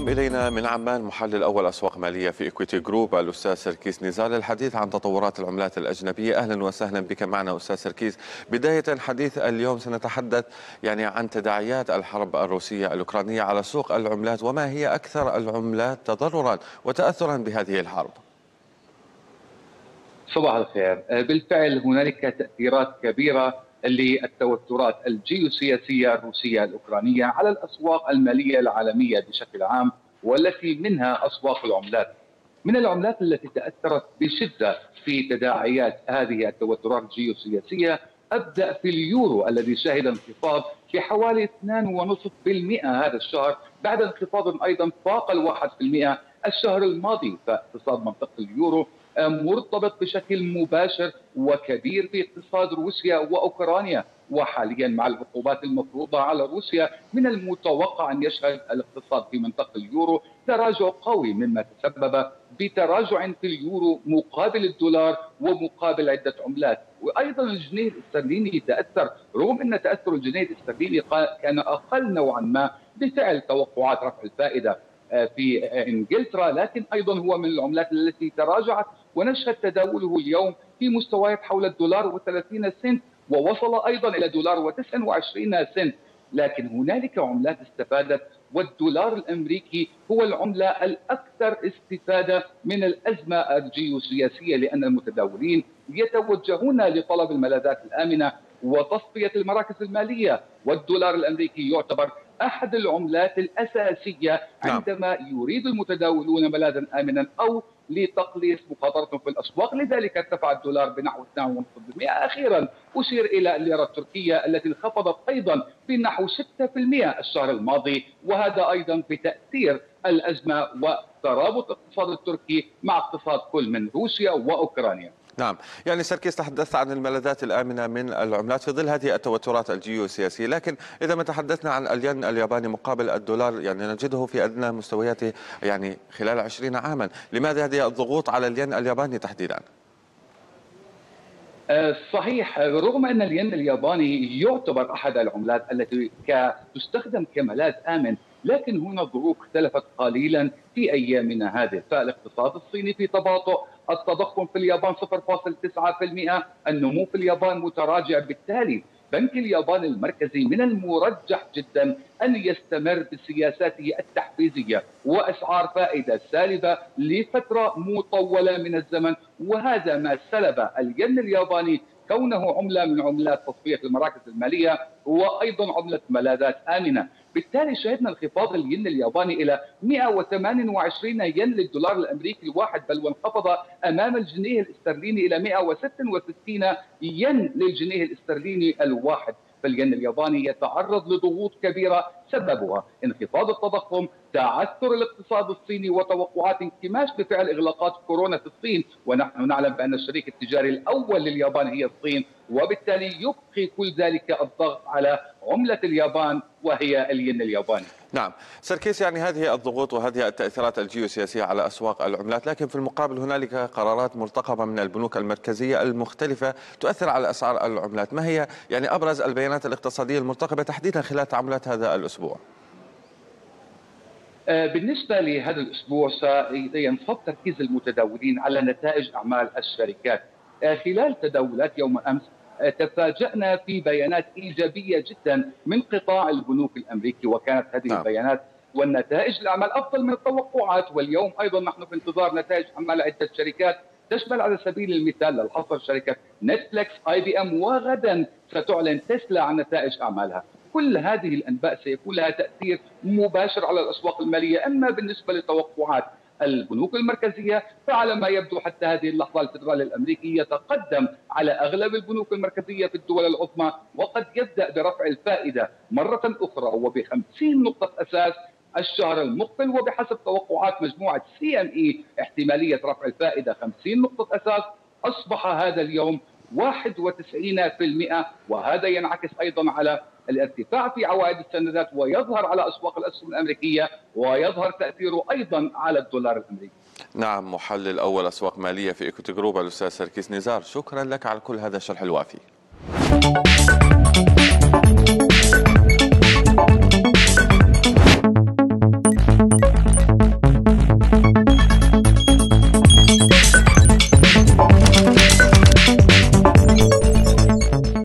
ينضم إلينا من عمان محلل أول أسواق مالية في إكويتي جروب الأستاذ سركيس نزار للحديث عن تطورات العملات الأجنبية. أهلا وسهلا بك معنا أستاذ سركيس. بداية حديث اليوم سنتحدث عن تداعيات الحرب الروسية الأوكرانية على سوق العملات، وما هي أكثر العملات تضررا وتأثرا بهذه الحرب؟ صباح الخير. بالفعل هنالك تأثيرات كبيرة للتوترات الجيوسياسية الروسية الأوكرانية على الأسواق المالية العالمية بشكل عام، والتي منها أسواق العملات. من العملات التي تأثرت بشدة في تداعيات هذه التوترات الجيوسياسية أبدأ في اليورو الذي شهد انخفاض بحوالي 2.5% هذا الشهر، بعد انخفاض أيضا فاق 1% الشهر الماضي. فاقتصاد منطقة اليورو مرتبط بشكل مباشر وكبير باقتصاد روسيا وأوكرانيا، وحاليا مع العقوبات المفروضة على روسيا من المتوقع أن يشهد الاقتصاد في منطقة اليورو تراجع قوي، مما تسبب بتراجع في اليورو مقابل الدولار ومقابل عدة عملات. وأيضا الجنيه الاسترليني تأثر، رغم أن تأثر الجنيه الاسترليني كان أقل نوعا ما بفعل توقعات رفع الفائدة في انجلترا، لكن ايضا هو من العملات التي تراجعت، ونشهد تداوله اليوم في مستويات حول الدولار و30 سنت، ووصل ايضا الى دولار و29 سنت. لكن هنالك عملات استفادت، والدولار الامريكي هو العمله الاكثر استفاده من الازمه الجيوسياسيه، لان المتداولين يتوجهون لطلب الملاذات الامنه وتصفيه المراكز الماليه، والدولار الامريكي يعتبر أحد العملات الأساسية عندما يريد المتداولون ملاذا آمنا أو لتقليص مخاطرتهم في الأسواق. لذلك ارتفع الدولار بنحو 2.5%. أخيرا أشير إلى الليرة التركية التي انخفضت أيضا بنحو 6% الشهر الماضي، وهذا أيضا بتأثير الأزمة وترابط الاقتصاد التركي مع اقتصاد كل من روسيا وأوكرانيا. نعم، سركيس تحدثت عن الملاذات الآمنة من العملات في ظل هذه التوترات الجيوسياسية، لكن إذا ما تحدثنا عن الين الياباني مقابل الدولار نجده في أدنى مستوياته خلال 20 عاما. لماذا هذه الضغوط على الين الياباني تحديدا؟ صحيح، رغم أن الين الياباني يعتبر أحد العملات التي تستخدم كملاذ آمن، لكن هنا الظروف اختلفت قليلا في أيامنا هذه. فالاقتصاد الصيني في تباطؤ، التضخم في اليابان 0.9%، النمو في اليابان متراجع، بالتالي بنك اليابان المركزي من المرجح جدا أن يستمر بسياساته التحفيزية وأسعار فائدة سالبة لفترة مطولة من الزمن، وهذا ما سلب الين الياباني كونه عملة من عملات تصفية المراكز المالية وأيضا عملة ملاذات آمنة. بالتالي شهدنا انخفاض الين الياباني إلى 128 ين للدولار الأمريكي الواحد، بل وانخفض أمام الجنيه الاسترليني إلى 166 ين للجنيه الاسترليني الواحد. فالين الياباني يتعرض لضغوط كبيرة سببها انخفاض التضخم، تعثر الاقتصاد الصيني، وتوقعات انكماش بفعل إغلاقات كورونا في الصين، ونحن نعلم بأن الشريك التجاري الأول لليابان هي الصين، وبالتالي يبقي كل ذلك الضغط على عملة اليابان وهي الين الياباني. نعم سركيس، هذه الضغوط وهذه التأثيرات الجيوسياسية على أسواق العملات، لكن في المقابل هنالك قرارات مرتقبة من البنوك المركزية المختلفة تؤثر على أسعار العملات. ما هي أبرز البيانات الاقتصادية المرتقبة تحديدا خلال تعاملات هذا الأسبوع؟ بالنسبة لهذا الأسبوع سينصب تركيز المتداولين على نتائج أعمال الشركات. خلال تداولات يوم أمس تفاجأنا في بيانات إيجابية جدا من قطاع البنوك الأمريكي، وكانت هذه البيانات والنتائج الأعمال أفضل من التوقعات. واليوم أيضا نحن في انتظار نتائج أعمال عدة شركات تشمل على سبيل المثال للحصر شركة نتفليكس، IBM، وغدا ستعلن تسلا عن نتائج أعمالها. كل هذه الأنباء سيكون لها تأثير مباشر على الأسواق المالية. أما بالنسبة لتوقعات البنوك المركزية فعلى ما يبدو حتى هذه اللحظة الفدرالي الأمريكي يتقدم على أغلب البنوك المركزية في الدول العظمى، وقد يبدأ برفع الفائدة مرة أخرى وب50 نقطة أساس الشهر المقبل، وبحسب توقعات مجموعة CME احتمالية رفع الفائدة 50 نقطة أساس. أصبح هذا اليوم 91%، وهذا ينعكس أيضا على الارتفاع في عوائد السندات، ويظهر على أسواق الأسهم الأمريكية، ويظهر تأثيره أيضا على الدولار الأمريكي. نعم، محلل أول أسواق مالية في إكويتي جروب الأستاذ سركيس نزار، شكرا لك على كل هذا الشرح الوافي.